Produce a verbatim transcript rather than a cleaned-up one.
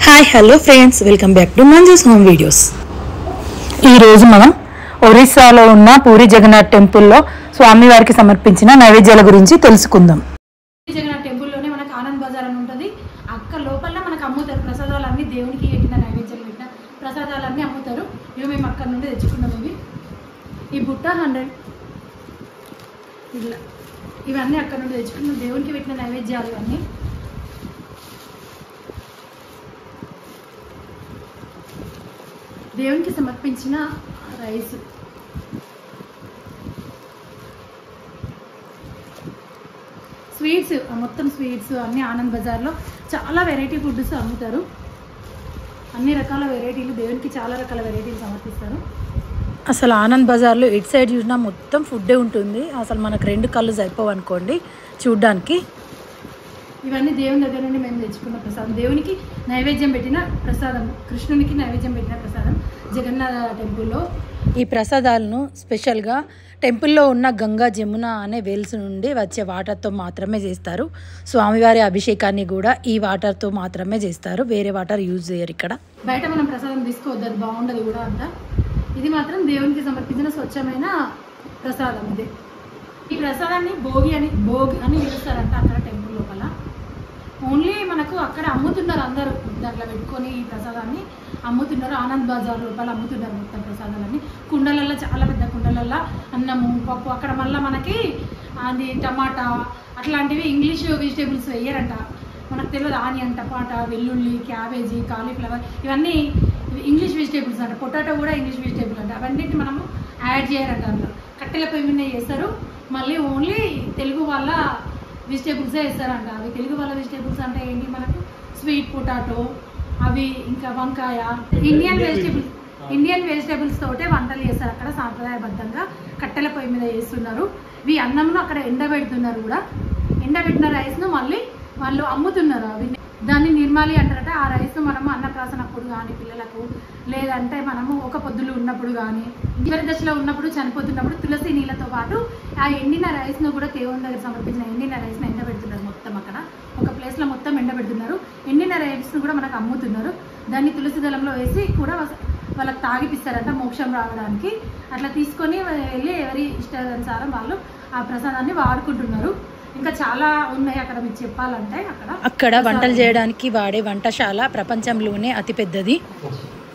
Hi hello friends, welcome back to Manju's home videos. ఈరోజు మనం ఒరిస్సాలో ఉన్న పూరి జగన్నాథ్ టెంపుల్లో స్వామివారికి సమర్పించిన నైవేద్యాల గురించి తెలుసుకుందాం. పూరి జగన్నాథ్ టెంపుల్లోనే మనకు ఆనంద్ బజార్ అని ఉంటుంది. అక్కడ లోపల మనకు అమ్ముతారు ప్రసాదాలన్నీ, దేవునికి పెట్టిన నైవేద్యాలు పెట్టిన ప్రసాదాలన్నీ అమ్ముతారు. ఇవి మేము అక్కడ నుండి తెచ్చుకున్నాం. ఇవి ఈ బుట్ట హండ్రెడ్ ఇలా ఇవన్నీ అక్కడ నుండి తెచ్చుకున్నాం. దేవునికి పెట్టిన నైవేద్యాలు ఇవన్నీ. దేవునికి సమర్పించిన రైస్, స్వీట్స్, మొత్తం స్వీట్స్ అన్నీ ఆనంద్ బజార్లో చాలా వెరైటీ ఫుడ్స్ అమ్ముతారు. అన్ని రకాల వెరైటీలు, దేవునికి చాలా రకాల వెరైటీలు సమర్పిస్తారు. అసలు ఆనంద్ బజార్లో ఇటు సైడ్ చూసినా మొత్తం ఫుడ్డే ఉంటుంది. అసలు మనకు రెండు కళ్ళు సరిపోవు అనుకోండి చూడ్డానికి. ఇవన్నీ దేవుని దగ్గర నుండి మేము తెచ్చుకున్న ప్రసాదం, దేవునికి నైవేద్యం పెట్టిన ప్రసాదం, కృష్ణునికి నైవేద్యం పెట్టిన ప్రసాదం జగన్నాథ టెంపుల్లో. ఈ ప్రసాదాలను స్పెషల్గా టెంపుల్లో ఉన్న గంగా జమున అనే వెల్స్ నుండి వచ్చే వాటర్తో మాత్రమే చేస్తారు. స్వామివారి అభిషేకాన్ని కూడా ఈ వాటర్తో మాత్రమే చేస్తారు, వేరే వాటర్ యూజ్ చేయరు. ఇక్కడ బయట మనం ప్రసాదం తీసుకోవద్దు, అది బాగుండదు కూడా అంతా. ఇది మాత్రం దేవునికి సమర్పించిన స్వచ్ఛమైన ప్రసాదం. ఇదే ఈ ప్రసాదాన్ని భోగి అని భోగి అని పిలుస్తారంట అక్కడ టెంపుల్ లోపల. ఓన్లీ మనకు అక్కడ అమ్ముతున్నారు, అందరూ దాంట్లో పెట్టుకొని ఈ ప్రసాదాన్ని అమ్ముతున్నారు. ఆనంద్ బజార్ లోపల అమ్ముతున్నారు మొత్తం ప్రసాదాలన్నీ. కుండలల్లో, చాలా పెద్ద కుండలల్లో అన్నము, పప్పు. అక్కడ మళ్ళీ మనకి అది టమాటా అట్లాంటివి ఇంగ్లీష్ వెజిటేబుల్స్ వేయరంట. మనకు తెలియదు, ఆనియన్, టమాటా, వెల్లుల్లి, క్యాబేజీ, కాలీఫ్లవర్ ఇవన్నీ ఇంగ్లీష్ వెజిటేబుల్స్ అంట. పొటాటో కూడా ఇంగ్లీష్ వెజిటేబుల్ అంట. అవన్నిటిని మనము యాడ్ చేయాలంట. అందులో కట్టెల పొయ్యి మీద చేస్తారు. మళ్ళీ ఓన్లీ తెలుగు వాళ్ళ వెజిటేబుల్సే వేస్తారంట. అవి తెలుగు వాళ్ళ వెజిటేబుల్స్ అంటే ఏంటి, మనకు స్వీట్ పొటాటో, అవి ఇంకా వంకాయ, ఇండియన్ వెజిటేబుల్స్ ఇండియన్ వెజిటేబుల్స్ తోటే వంటలు చేస్తారు అక్కడ సాంప్రదాయబద్ధంగా. కట్టెల పొయ్యి మీద చేస్తున్నారు. ఇవి అన్నంలో అక్కడ ఎండబెడుతున్నారు కూడా. ఎండబెట్టిన రైస్ను మళ్ళీ వాళ్ళు అమ్ముతున్నారు. అవి దాన్ని నిర్మాలి అంటారట. ఆ రైస్ను మనము అన్నప్రాసనప్పుడు కానీ, పిల్లలకు, లేదంటే మనము ఒక పొద్దులు ఉన్నప్పుడు కానీ, చివరి దశలో ఉన్నప్పుడు, చనిపోతున్నప్పుడు తులసి నీళ్ళతో పాటు ఆ ఎండిన రైస్ను కూడా దేవుని దగ్గర సమర్పించిన ఎండిన రైస్ను ఎండబెడుతున్నారు. మొత్తం అక్కడ ఒక ప్లేస్లో మొత్తం ఎండబెడుతున్నారు. ఎండిన రైస్ను కూడా మనకు అమ్ముతున్నారు. దాన్ని తులసి దళంలో వేసి కూడా వాళ్ళకి తాగిపిస్తారంట మోక్షం రావడానికి. అట్లా తీసుకొని వెళ్ళి ఎవరి ఇష్టానుసారం వాళ్ళు ఆ ప్రసాదాన్ని వాడుకుంటున్నారు. ఇంకా చాలా ఉన్నాయి అక్కడ మీకు చెప్పాలంటే. అక్కడ అక్కడ వంటలు చేయడానికి వాడే వంటశాల ప్రపంచంలోనే అతిపెద్దది.